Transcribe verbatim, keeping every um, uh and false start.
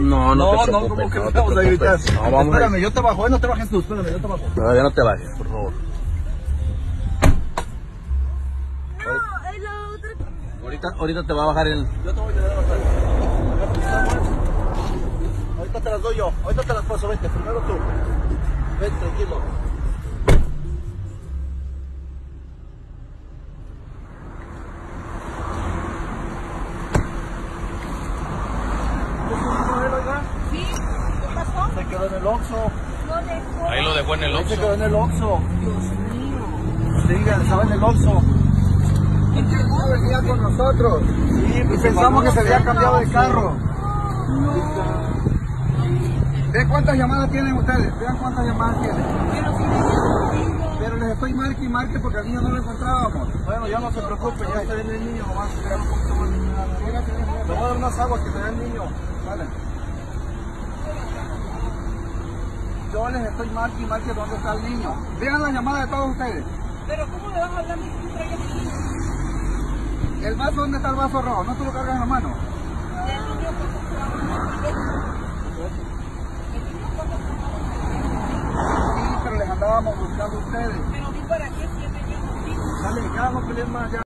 No, no, No, te no, preocupes, ¿cómo que no no te vamos a gritar? preocupes. No, vamos a Espérame, yo te bajo, eh, no te bajes tú, espérame, yo te bajo. No, ya no te bajes, por favor. No, es la otra. Ahorita, ahorita te va a bajar el... Yo te voy a ayudar a bajar. Ahorita te las doy yo, ahorita te las paso, vente, primero tú. Vente, tranquilo. Sí, ¿qué pasó? Se quedó en el Oxxo. No dejó. Ahí lo dejó en el Ahí se Oxxo. quedó en el Oxxo. Dios mío. Sí, estaba en el Oxxo. Es que no Venía con nosotros. Sí, pues pensamos que se había cambiado de carro. ¿Ven cuántas llamadas tienen ustedes? Vean cuántas llamadas tienen. Pero si me Pero les estoy marque y marque porque al niño no lo encontrábamos. Bueno, ya no se preocupen, ya está bien el niño, nomás esperar un poquito más. Le voy a dar unas aguas que te da el niño. Vale. Yo les estoy marque y marque dónde está el niño. Vean la llamada de todos ustedes. Pero ¿cómo le vas a hablar a mi hijo que traiga a mi niño? ¿El vaso dónde está el vaso rojo? ¿No tú lo cargas en la mano? El niño Sí, pero les andábamos buscando a ustedes. Pero vi para qué si el niño es un hijo. Dale, ya no peleen más ya.